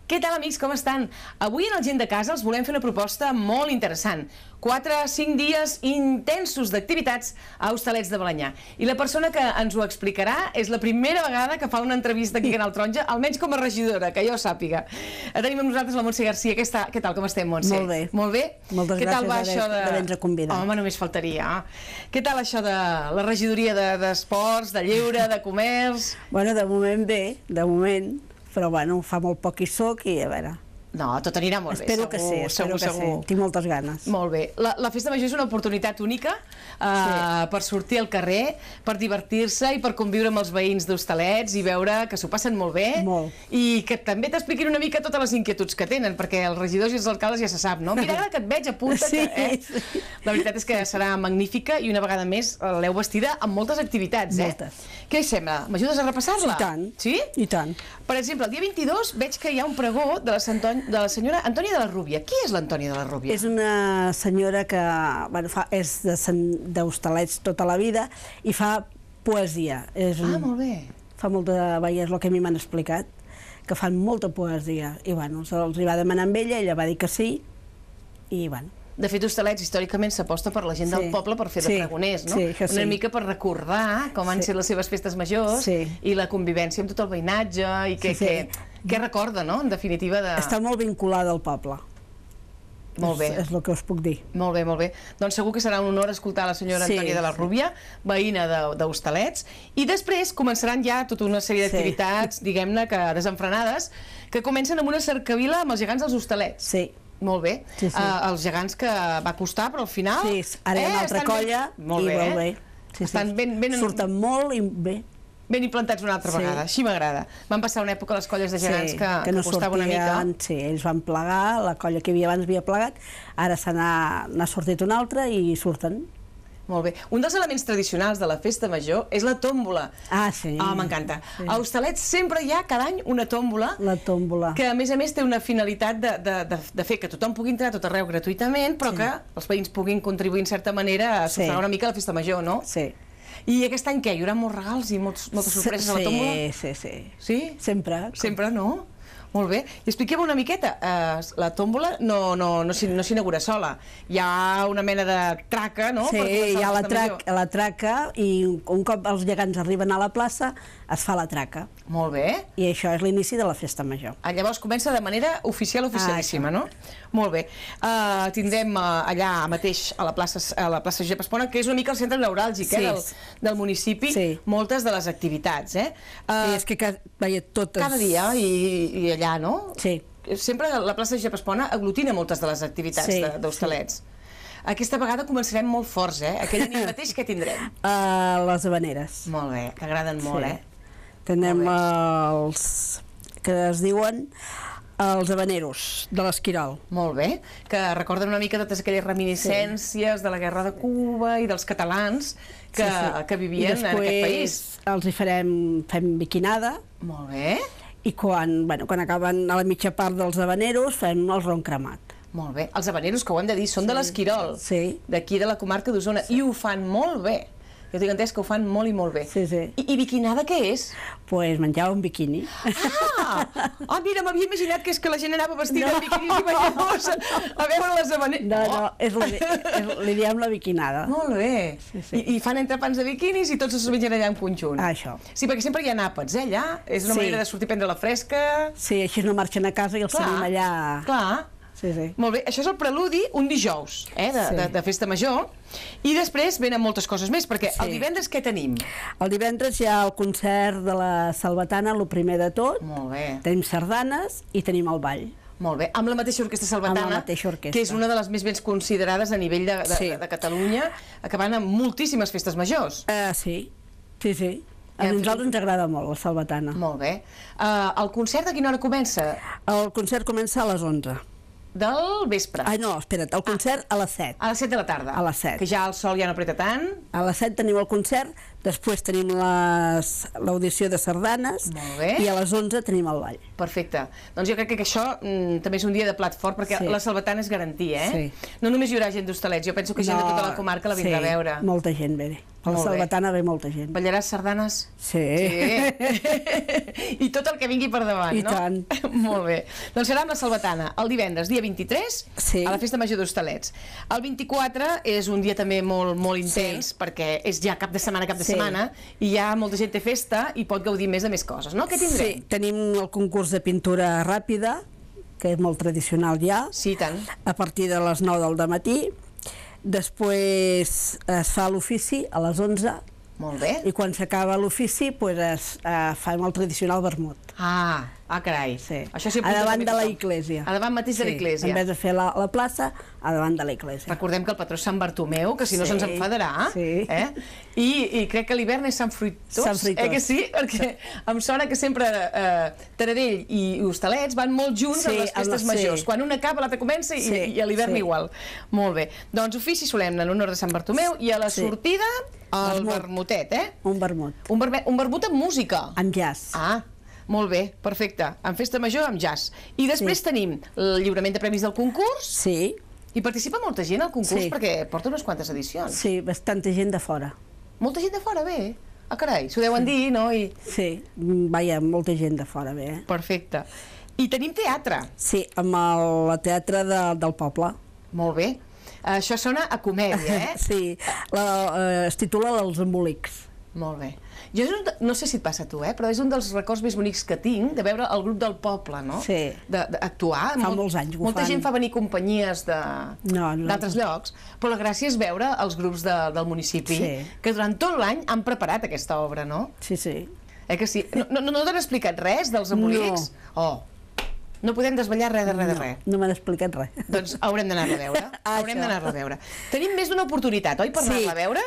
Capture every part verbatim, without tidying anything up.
Què tal, amics, com estan? Avui en el Gent de Casa els volem fer una proposta molt interessant. quatre a cinc dies intensos d'activitats a Hostalets de Balenyà. I la persona que ens ho explicarà és la primera vegada que fa una entrevista aquí a Canal Taronja, almenys com a regidora, que jo sàpiga. Tenim amb nosaltres la Montse Garcia. Què tal, com estem, Montse? Molt bé. Molt bé? Moltes gràcies d'haver-nos convidat. Home, només faltaria. Què tal això de la regidoria d'esports, de lleure, de comerç? Bueno, de moment bé, de moment, però bueno, fa molt poc hi soc i a veure... No, tot anirà molt bé, segur. Espero que sí, espero que sí. Tinc moltes ganes. Molt bé. La Festa Major és una oportunitat única per sortir al carrer, per divertir-se i per conviure amb els veïns d'Hostalets i veure que s'ho passen molt bé. Molt. I que també t'expliquin una mica totes les inquietuds que tenen, perquè els regidors i els alcaldes ja se sap, no? Mira, ara que et veig, apunta't. Sí. La veritat és que serà magnífica i una vegada més l'heu vestida amb moltes activitats, eh? Moltes. Què us sembla? M'ajudes a repassar-la? I tant. Sí? I tant. Per exemple, el dia vint-i-dos veig que hi ha un pregó de la de la senyora Antònia de la Rúbia. Qui és l'Antònia de la Rúbia? És una senyora que bueno, fa, és d'Hostalets tota la vida i fa poesia. És ah, un, molt bé. Fa molta... És el que a mi m'han explicat, que fan molta poesia. I bueno, els hi va demanar amb ella, ella va dir que sí, i bueno... De fet, Hostalets històricament s'aposta per la gent del poble per fer de pregoners, no? Una mica per recordar com han set les seves festes majors i la convivència amb tot el veïnatge i què recorda, no? En definitiva de... Està molt vinculada al poble. Molt bé. És el que us puc dir. Molt bé, molt bé. Doncs segur que serà un honor escoltar la senyora Antònia de la Rúbia, veïna d'Hostalets, i després començaran ja tota una sèrie d'activitats, diguem-ne, desenfrenades, que comencen amb una cercavila amb els gegants dels Hostalets. Sí. Molt bé. Els gegants que va costar, però al final... Sí, ara hi ha una altra colla i molt bé. Surten molt i bé. Ben implantats una altra vegada, així m'agrada. Van passar una època les colles de gegants que costaven una mica. Sí, ells van plegar, la colla que hi havia abans havia plegat, ara se n'ha sortit una altra i surten. Molt bé. Un dels elements tradicionals de la Festa Major és la tòmbola. Ah, sí. Ah, m'encanta. A Hostalets sempre hi ha cada any una tòmbola. La tòmbola. Que a més a més té una finalitat de fer que tothom pugui entrar a tot arreu gratuïtament, però que els veïns puguin contribuir en certa manera a sufragar una mica la Festa Major, no? Sí. I aquest any què? Hi haurà molts regals i moltes sorpreses a la tòmbola? Sí, sí, sí. Sí? Sempre. Sempre, no? Molt bé. I expliquem una miqueta. La tòmbola no s'inaugura sola. Hi ha una mena de traca, no? Sí, hi ha la traca i un cop els gegants arriben a la plaça es fa la traca. Molt bé. I això és l'inici de la Festa Major. Llavors comença de manera oficial, oficialíssima, no? Molt bé. Tindrem allà mateix a la plaça Josep Espona, que és una mica el centre neuràlgic del municipi, moltes de les activitats. És que totes... Cada dia i allà, no? Sí. Sempre la plaça Josep Espona aglutina moltes de les activitats d'Hostalets. Aquesta vegada començarem molt forts, eh? Aquella nit mateix què tindrem? Les habaneres. Molt bé, t'agraden molt, eh? Tenem els que es diuen els habaneros de l'Esquirol. Molt bé, que recorden una mica totes aquelles reminiscències de la guerra de Cuba i dels catalans que vivien en aquest país. I després els hi fem biquinada. Molt bé. I quan acaben a la mitja part dels habaneros fem el ron cremat. Molt bé. Els habaneros, que ho hem de dir, són de l'Esquirol, d'aquí de la comarca d'Osona, i ho fan molt bé. Jo tinc entès que ho fan molt i molt bé. Sí, sí. I biquinada què és? Doncs menjar un biquini. Ah! Ah, mira, m'havia imaginat que és que la gent anava vestida de biquinis i banyadors a veure les habaneres. No, no, li diem la biquinada. Molt bé. I fan entrepans de biquinis i tots es mengen allà en conjunt. Això. Sí, perquè sempre hi ha àpats, eh, allà. És una manera de sortir a prendre la fresca. Sí, així no marxen a casa i els tenim allà... Clar. Sí, sí. Molt bé, això és el preludi un dijous de Festa Major i després venen moltes coses més, perquè el divendres què tenim? El divendres hi ha el concert de la Salvatana, el primer de tot. Molt bé. Tenim sardanes i tenim el ball. Molt bé, amb la mateixa orquestra Salvatana, que és una de les més ben considerades a nivell de Catalunya, acabant amb moltíssimes festes majors. Sí, sí, sí. A nosaltres ens agrada molt, la Salvatana. Molt bé. El concert a quina hora comença? El concert comença a les onze. Del vespre. Ai, no, espera't, el concert a les set. A les set de la tarda. A les set. Que ja el sol ja no apreta tant. A les set tenim el concert, Després tenim les- l'audició de sardanes. Molt bé. I a les onze tenim el ball. Perfecte. Doncs jo crec que això mm, també és un dia de plat fort, perquè Sí. la Salvatana és garantia, eh? Sí. No només hi haurà gent d'Hostalets, jo penso que gent de tota la comarca la vindrà sí, a veure. molta gent ve. A la Molt bé. Salvatana ve molta gent. Ballaràs sardanes? Sí. Sí. I tot el que vingui per davant, I no? tant. Molt bé. Doncs serà amb la Salvatana el divendres, dia vint-i-tres, Sí. a la Festa Major d'Hostalets. El vint-i-quatre és un dia també molt, molt intens, Sí. perquè és ja cap de setmana, cap de Sí. setmana, i ja molta gent té festa i pot gaudir més de més coses, no? Què tindrem? Sí, tenim el concurs de pintura ràpida, que és molt tradicional ja, Sí, i tant. a partir de les nou del dematí. Després es fa l'ofici a les onze Molt bé. i quan s'acaba l'ofici pues es eh, fa el tradicional vermut. Ah, ah, carai. Sí. Això s'hi A apunta davant també de la tothom. iglesia. A davant mateix de la iglesia. En vez de fer la, la plaça, a davant de la iglesia. Recordem que el patró és Sant Bartomeu, que si no Sí, se'ns enfadarà. sí. Eh? I, I crec que l'hivern és Sant Fruitós. Sant Fruitós. Eh que sí? Perquè em sona que sempre eh, Taradell i Hostalets van molt junts Sí, en les amb festes la- sí. majors. Quan una acaba, l'altra comença i, Sí, i a l'hivern sí. igual. Molt bé. Doncs ofici solemne en honor de Sant Bartomeu i a la Sí. sortida el Vermut. vermutet, eh? Un vermut. Un, verme, un vermut amb música. Amb jazz. Ah, molt bé, perfecte. En festa major amb jazz. I després Sí. tenim el lliurament de premis del concurs. Sí, I participa molta gent al concurs Sí. perquè porta unes quantes edicions. sí, bastanta gent de fora. Molta gent de fora ve. Ah, carai, s'ho deuen dir, no? I... Sí, vaja, molta gent de fora ve. Eh? Perfecte. I tenim teatre. Sí, amb el, el teatre de, del poble. Molt bé. Això sona a comèdia, eh? Sí, la, eh, es titula Els embolics. Molt bé. Jo és un de- no sé si et passa a tu, eh? Però és un dels records més bonics que tinc de veure el grup del poble, no? Sí. De- D'actuar. Fa molts anys que ho Molta fan. gent fa venir companyies de No, no. d'altres llocs, però la gràcia és veure els grups de, del municipi Sí. que durant tot l'any han preparat aquesta obra, no? Sí, sí. Eh que sí? No, no, no t'han explicat res dels embolics? No. Oh, no podem desvetllar res de res de res. No m'han explicat res. Doncs haurem d'anar-la a veure. Ah, Haurem això. d'anar-la a veure. Tenim més d'una oportunitat, oi, per anar-la a veure?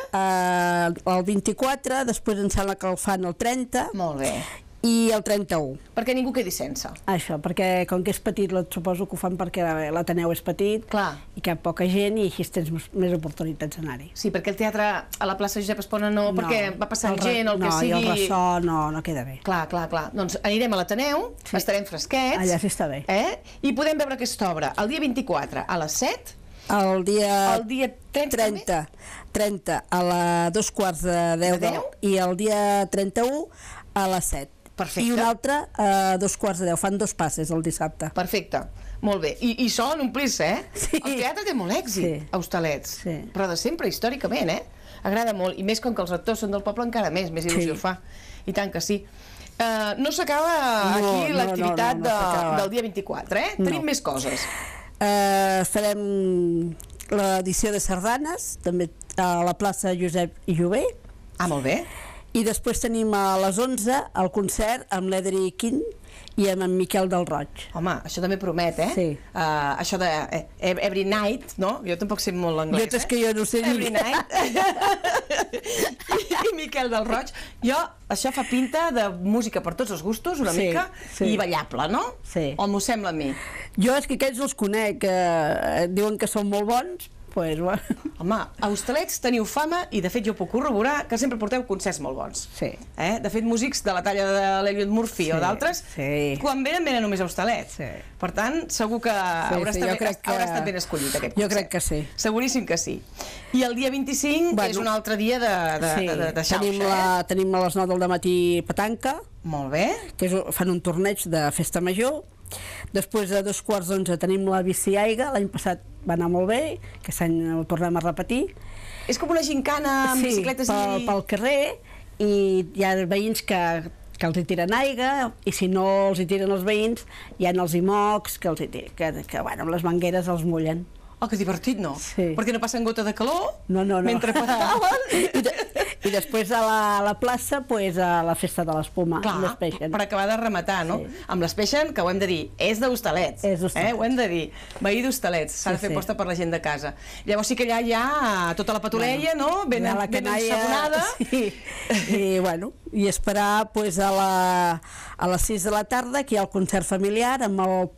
eh, el vint-i-quatre, després em sembla que el fan el trenta Molt bé. i el trenta-u. Perquè ningú quedi sense. Això, perquè com que és petit, suposo que ho fan perquè l'Ateneu és petit Clar. i que hi ha poca gent i així tens més, més oportunitats d'anar-hi. Sí, perquè el teatre a la plaça Josep Espona no, perquè va passant el re- gent o el que no, sigui... i el ressò no, no queda bé. Clar, clar, clar. Doncs anirem a l'Ateneu, Sí. estarem fresquets... Allà sí està bé. Eh? I podem veure aquesta obra el dia vint-i-quatre a les set, El dia, el dia trenta, trenta, trenta a la dos quarts de deu, De deu? i el dia trenta-u a les set. Perfecte. I un altre a dos quarts de deu. Fan dos passes el dissabte. Perfecte, molt bé. I, i solen omplir-se, eh? Sí. El teatre té molt èxit, Sí. a Hostalets. Sí. Però de sempre, històricament, eh? Agrada molt. I més com que els actors són del poble encara més, més il·lusió Sí. fa. I tant que sí. Uh, no s'acaba No, aquí no, l'activitat no, no, no de, s'acaba. del dia vint-i-quatre, eh? No. Tenim més coses. Eh, farem l'edició de sardanes, també a la plaça Josep Jover, Ah, molt bé. i després tenim a les onze el concert amb l'Edri Quint i amb en Miquel del Roig. Home, això també promet, eh? Sí. Uh, això de eh, Every Night, no? Jo tampoc sé molt l'anglès, Jo és que jo no sé ni- Every Night. I, I Miquel del Roig. Jo, això fa pinta de música per tots els gustos, una Sí, mica, sí. i ballable, no? Sí. O m'ho sembla a mi. Jo és que aquests els conec, eh, diuen que són molt bons, pues, bueno. Home, a Hostalets teniu fama, i de fet jo puc corroborar, que sempre porteu concerts molt bons. Sí. Eh? De fet, músics de la talla de l'Elliot Murphy Sí, o d'altres, sí. quan venen, venen només a Hostalets. Sí. Per tant, segur que haurà, sí, estat jo ben, crec que- haurà estat ben escollit aquest Jo concert. crec que sí. Seguríssim que sí. I el dia vint-i-cinc Bueno, és un altre dia de, de, Sí, de, de, de xauxa, tenim, la, tenim a les nou del matí petanca, eh? Molt bé. que és, fan un torneig de festa major. Després a dos quarts d'onze tenim la bici aiga, l'any passat va anar molt bé, que aquest any ho tornem a repetir. És com una gincana amb sí, bicicletes pel, i... pel carrer, i hi ha veïns que, que els hi tiren aigua, i si no els hi tiren els veïns, hi ha els imocs que, els hi tiren, que, que bueno, amb les mangueres els mullen. Oh, que divertit, no? Sí. Perquè no passen gota de calor No, no, no. mentre pedalen. I, de, I després a la, a la plaça, pues, a la festa de l'espuma, Clar, amb l'Speixen. per acabar de rematar, no? Sí. Amb l'Speixen, que ho hem de dir, és d'Hostalets. És d'Hostalets. Eh? Ho hem de dir. Veí d'Hostalets. S'ha Sí, de fer sí. aposta per la gent de casa. Llavors sí que allà hi ha tota la patuleia, no? Ben, Hi ha la ben canalla, ensabonada. sí. I, bueno, i esperar pues, a, la, a les sis de la tarda, que hi ha el concert familiar amb el pop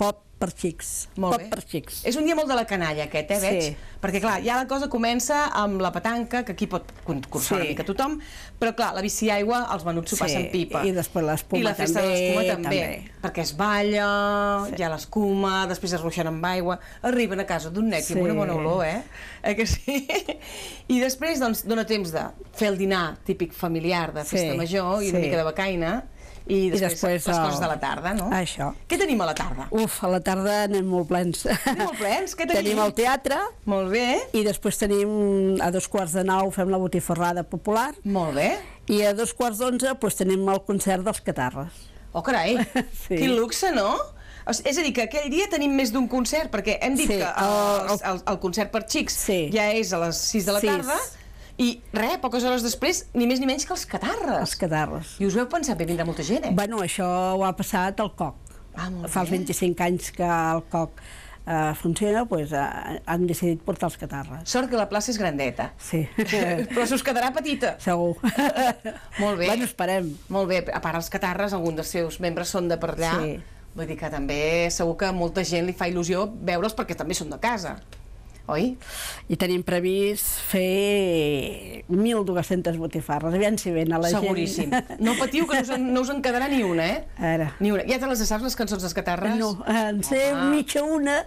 per xics. Molt Tot bé. per xics. És un dia molt de la canalla, aquest, eh, veig? Sí. Perquè, clar, ja la cosa comença amb la petanca, que aquí pot concursar Sí. una mica tothom, però, clar, la bici aigua, els menuts s'ho Sí, passen pipa. i després l'espuma I la festa també, de l'escuma també, també. perquè es balla, Sí. hi ha l'escuma, després es ruixen amb aigua, arriben a casa d'un net i amb Sí. una bona olor, eh? Eh que sí? I després, doncs, dona temps de fer el dinar típic familiar de festa Sí, major i una sí. mica de becaina, i després, I després les el- coses de la tarda, no? Això. Què tenim a la tarda? Uf, a la tarda anem molt plens. Anem molt plens? Què tenim? Tenim el teatre Molt bé, i després tenim a dos quarts de nou fem la botifarrada popular molt bé. i a dos quarts d'onze doncs, tenim el concert dels Catarres. Oh, carai, Sí. quin luxe, no? O sigui, és a dir, que aquell dia tenim més d'un concert, perquè hem dit Sí, que el- el, el, el concert per xics Sí. ja és a les sis de la Sis. tarda, i res, poques hores després, ni més ni menys que els Catarres. Els Catarres. I us veu pensar, bé, vindrà molta gent, eh? Bueno, això ho ha passat al C O C. Ah, molt Fa els bé. vint-i-cinc anys que el C O C eh, funciona, doncs eh, han decidit portar els Catarres. Sort que la plaça és grandeta. Sí. Però se us quedarà petita. Segur. Molt bé. Bueno, esperem. Molt bé, a part els Catarres, algun dels seus membres són de per allà. Sí. Vull dir que també segur que a molta gent li fa il·lusió veure'ls perquè també són de casa. Oi? I tenim previst fer mil dues-centes botifarres. Aviam si ven a la Seguríssim. gent. No patiu, que no us, en, no us en quedarà ni una, eh? Ara. Ni una. Ja te les saps, les cançons dels Catarres? No, en sé Home. mitja una,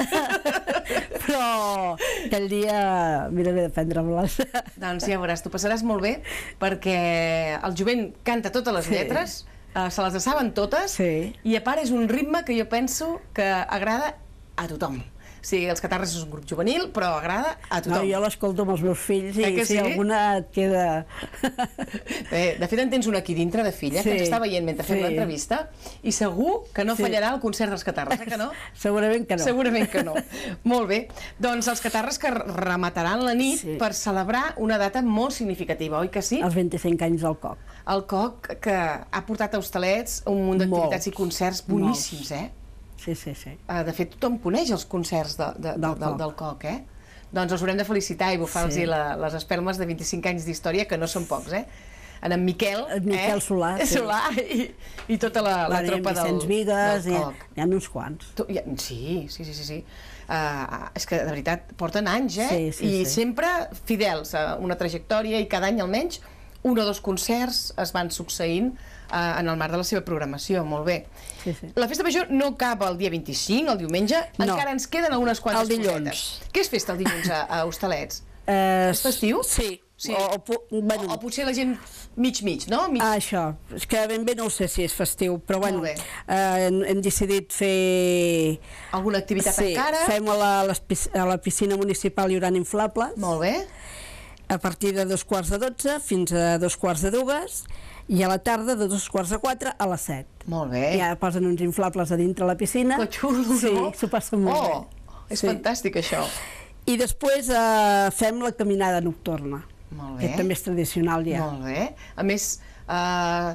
però aquell dia miraré de prendre-me-les. Doncs ja veuràs, t'ho passaràs molt bé, perquè el jovent canta totes les Sí. lletres, eh, se les saben totes, Sí. i a part és un ritme que jo penso que agrada a tothom. O sigui, els Catarres és un grup juvenil, però agrada a No, tothom. jo l'escolto amb els meus fills i Eh que si sí? alguna et queda... Bé, de fet, en tens una aquí dintre de filla, Sí, que ens està veient mentre fem sí. l'entrevista, i segur que no Sí. fallarà el concert dels Catarres, eh que no? Segurament que no. Segurament que no. Molt bé. Doncs els Catarres que remataran la nit Sí. per celebrar una data molt significativa, oi que sí? Els vint-i-cinc anys del C O C. El C O C, que ha portat a Hostalets un munt d'activitats Molts. i concerts boníssims, eh? Sí, sí, sí. Eh, De fet, tothom coneix els concerts de, de, Del del, del, del C O C, eh? Doncs els haurem de felicitar i bufar-los Sí. la, les espelmes de vint-i-cinc anys d'història, que no són pocs, eh? En en Miquel, En Miquel eh? Solà, sí. Solà i, i tota la, la Bueno, tropa del, Vicenç Vigues, del i C O C. n'hi ha uns quants. Tu, ja, sí, sí, sí, sí. sí. Uh, és que, de veritat, porten anys, eh? Sí, sí, I sí. sempre fidels a una trajectòria i cada any almenys un o dos concerts es van succeint uh, en el marc de la seva programació. Molt bé. Sí, sí. La festa major no acaba el dia vint-i-cinc, el diumenge, No. encara ens queden algunes quantes El dilluns. cosetes. Què és festa el dilluns a, a Hostalets? Eh, És festiu? Sí. Sí. O, o, pu- bueno, O, o potser la gent mig-mig, no? Mig... Ah, això, és que ben bé no ho sé si és festiu, però bueno, Molt bé. eh, hem, hem decidit fer... Alguna activitat sí, encara? fem a la, les pis- a la piscina municipal hi haurà inflables, Molt bé. a partir de dos quarts de dotze fins a dos quarts de dues, i a la tarda de dos quarts de quatre a les set. Molt bé. Ja posen uns inflables a dintre la piscina. Que xulo, sí, no? s'ho passen molt oh, bé. és Sí. fantàstic, això. I després eh, fem la caminada nocturna, Molt bé. que també és tradicional ja. Molt bé. A més, eh,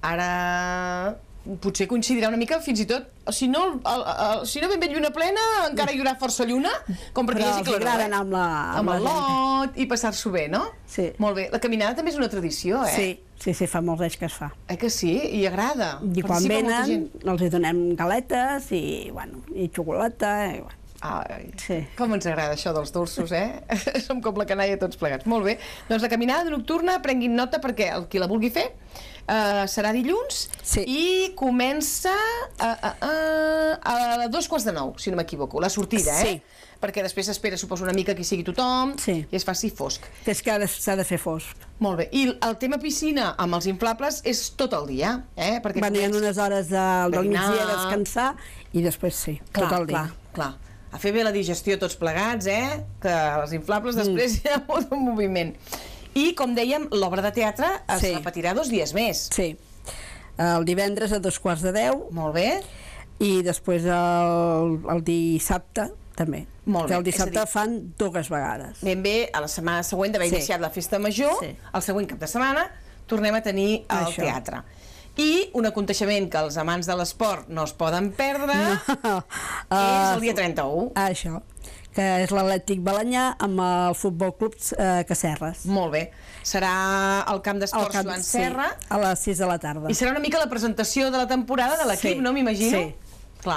ara potser coincidirà una mica, fins i tot, si no, el, el, si no ben bé lluna plena, encara hi haurà força lluna, com perquè Però hi hagi els claror, agrada eh? anar amb la... Amb el la gent. lot i passar-s'ho bé, no? Sí. Molt bé. La caminada també és una tradició, eh? Sí, sí, sí, fa molts anys que es fa. Eh que sí? I agrada. I quan Participa molta venen, gent. els hi donem galetes i, bueno, i xocolata. I, bueno. Ai, Sí. com ens agrada això dels dolços, eh? Som com la canalla tots plegats. Molt bé. Doncs la caminada nocturna, prenguin nota perquè el qui la vulgui fer uh, serà dilluns Sí. i comença a, a, a, a dos quarts de nou, si no m'equivoco, la sortida, eh? Sí. Perquè després s'espera, suposo, una mica que sigui tothom Sí. i es faci fosc. Que és que ara s'ha de fer fosc. Molt bé. I el tema piscina amb els inflables és tot el dia, eh? Perquè Van hi ha comença- unes hores de, del Berenar. migdia a descansar i després sí, Clar, tot el dia. clar, clar. A fer bé la digestió tots plegats, eh? Que els inflables després hi ha molt de moviment. I, com dèiem, l'obra de teatre es Sí. repetirà dos dies més. Sí. El divendres a dos quarts de deu Molt bé. i després el, el dissabte també. Molt bé, Que el és a dissabte dir- fan dues vegades. Ben bé, a la setmana següent d'haver Sí. iniciat la festa major, Sí. el següent cap de setmana, tornem a tenir el Això. teatre. I un aconteixement que els amants de l'esport no es poden perdre és el dia trenta-u. Ah, això, que és l'Atlètic Balanyà amb el Futbol Club eh, Cacerres. Molt bé. Serà al camp Al d'esports camp- Joan sí, Serra. a les sis de la tarda. I serà una mica la presentació de la temporada de l'equip, Sí, no m'imagino? sí. Clar,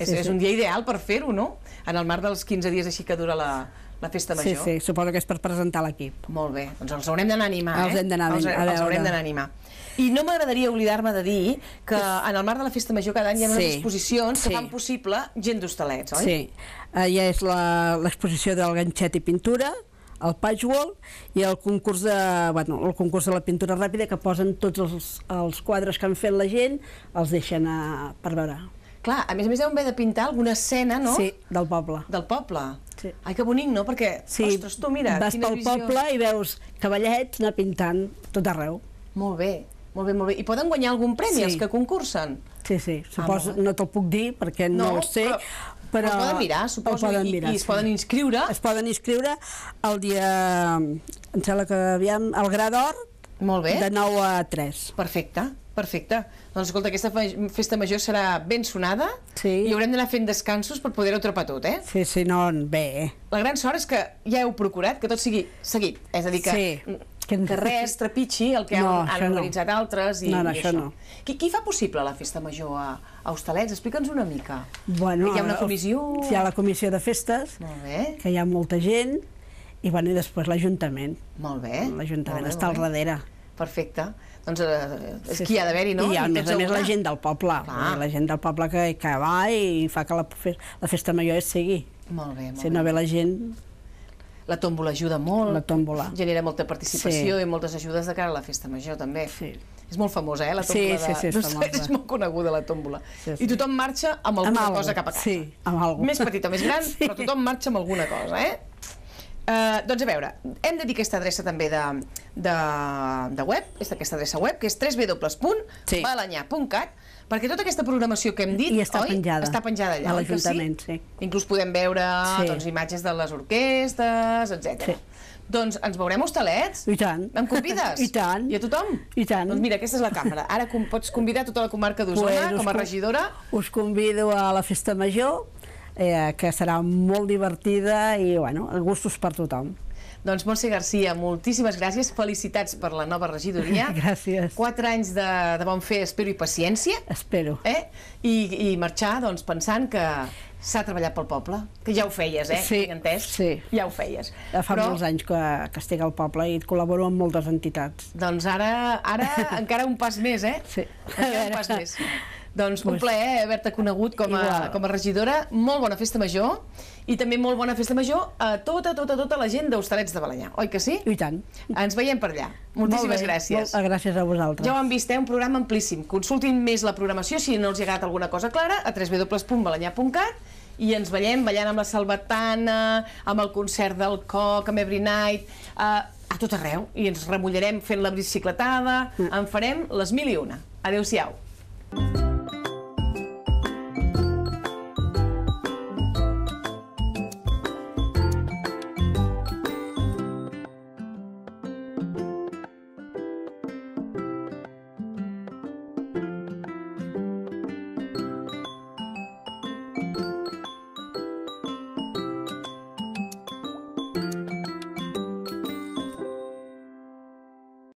És un dia ideal per fer-ho, no? En el marc dels quinze dies així que dura la festa major. Sí, sí, suposo que és per presentar l'equip. Molt bé, doncs els haurem d'anar a animar, eh? Els hem d'anar a veure. Els haurem d'anar a animar. I no m'agradaria oblidar-me de dir que en el marc de la festa major cada any hi ha unes exposicions que fan possible gent d'Hostalets, oi? Sí, ja és l'exposició del ganxet i pintura, el patchwork i el concurs de, bueno, el concurs de la pintura ràpida, que posen tots els, els quadres que han fet la gent, els deixen a, per veure. Clar, a més a més deuen haver de pintar alguna escena, no? Sí, del poble. Del poble. Sí. Ai, que bonic, no? Perquè, sí, ostres, tu mira, vas quina pel visió. poble i veus cavallets anar pintant tot arreu. Molt bé, molt bé, molt bé. I poden guanyar algun premi sí. els que concursen? Sí, sí, suposo, ah, no te'l puc dir perquè no, no el sé, però, però... Però poden mirar, suposo, poden i, mirar, i es sí. poden inscriure. Es poden inscriure el dia, em sembla que aviam, el Gra d'Or, de nou a tres. Perfecte, perfecte. Doncs escolta, aquesta festa major serà ben sonada sí. i haurem d'anar fent descansos per poder-ho atrapar tot, eh? Sí, sí, no, bé. La gran sort és que ja heu procurat que tot sigui seguit, és a dir, que, sí. que, que res trepitgi el que no, han, han organitzat no. altres i, no, no, i això. això. No. Qui, qui fa possible la festa major a, a Hostalets? Explica'ns una mica. Bueno, hi ha una comissió... Hi ha la comissió de festes, molt bé. Que hi ha molta gent, i, bueno, i després l'Ajuntament. Molt bé. L'Ajuntament està al darrere. Perfecte. Doncs eh, és sí, qui ha d'haver-hi, no? I a més a més la gent del poble, la gent del poble que, que va i fa que la, la festa major es segui. Molt bé, molt si no ve la gent... La tòmbola ajuda molt, la tòmbola. Genera molta participació sí. i moltes ajudes de cara a la festa major, també. Sí. És molt famosa, eh, la tòmbola. Sí, sí, sí, és famosa. És molt coneguda, la tòmbola. Sí, sí. I tothom marxa amb alguna amb cosa cap a casa. Sí, amb alguna Més petita, més gran, sí. Però tothom marxa amb alguna cosa, eh? Uh, doncs a veure, hem de dir aquesta adreça també de, de, de web, és aquesta adreça web, que és w w w punt balanyà punt cat, perquè tota aquesta programació que hem dit, I està oi? penjada. Està penjada allà, a l'Ajuntament, sí? sí. Inclús podem veure sí. doncs, imatges de les orquestes, etcètera. Sí. Doncs ens veurem a Hostalets? I tant. Em convides? I tant. I a tothom? I tant. Doncs mira, aquesta és la càmera. Ara com, pots convidar tota la comarca d'Osona pues, com a regidora. Us convido a la festa major, eh, que serà molt divertida i, bueno, gustos per tothom. Doncs Montse Garcia, moltíssimes gràcies, felicitats per la nova regidoria. Gràcies. Quatre anys de, de bon fer, espero, i paciència. Espero. Eh? I, I marxar doncs, pensant que s'ha treballat pel poble, que ja ho feies, eh? Sí, Tinc entès? sí. Ja ho feies. Ja fa Però... molts anys que, que estic al poble i col·laboro amb moltes entitats. Doncs ara, ara encara un pas més, eh? Sí. Encara un pas més. Doncs un plaer haver-te conegut com a, com a regidora. Molt bona festa major i també molt bona festa major a tota, tota, tota la gent d'Hostalets de Balanyà, oi que sí? I tant. Ens veiem per allà. Moltíssimes gràcies. Molt, gràcies a vosaltres. Ja ho han vist, eh? Un programa amplíssim. Consultin més la programació si no els ha agradat alguna cosa clara a w w w punt balanyà punt cat i ens veiem ballant amb la salvatana, amb el concert del Coc, amb Every Night, a, a tot arreu. I ens remullarem fent la bicicletada, en farem les mil i una. Adéu-siau.